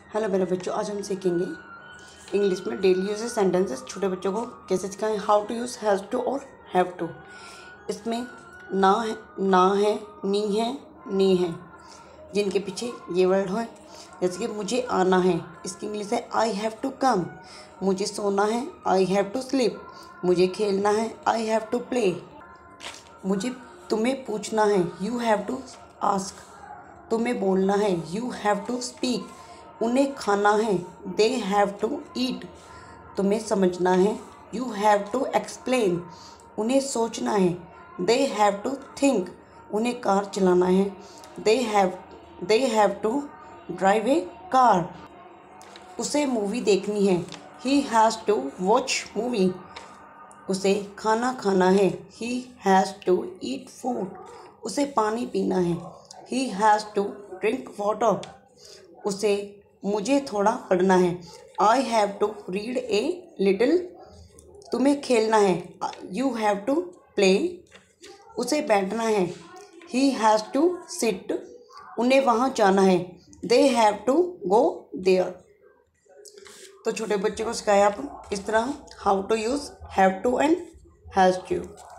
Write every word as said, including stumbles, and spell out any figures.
Hello मेरे बच्चों, आज हम सीखेंगे इंग्लिश में डेली यूजेस सेंटेंसेस। छोटे बच्चों को कैसे सिखाएं, how to use has to और हैव टू। इसमें ना है, ना है, नी है, नी है, जिनके पीछे ये वर्ड हो। जैसे कि मुझे आना है, इसकी इंग्लिश है आई हैव टू कम। मुझे सोना है, आई हैव टू स्लीप। मुझे खेलना है, आई हैव टू प्ले। मुझे तुम्हें पूछना है, यू हैव टू आस्क। तुम्हें बोलना है, यू हैव टू स्पीक। उन्हें खाना है, दे हैव टू ईट। तुम्हें समझना है, यू हैव टू एक्सप्लेन। उन्हें सोचना है, दे हैव टू थिंक। उन्हें कार चलाना है, they have they have to drive a car. उसे मूवी देखनी है, he has to watch movie. उसे खाना खाना है, he has to eat food. उसे पानी पीना है, he has to drink water. उसे मुझे थोड़ा पढ़ना है, I have to read a little. तुम्हें खेलना है, यू हैव टू प्ले। उसे बैठना है, ही हैज़ टू सिट। उन्हें वहाँ जाना है, they have to go there. तो छोटे बच्चे को सिखाया आप इस तरह how to use have to and has to.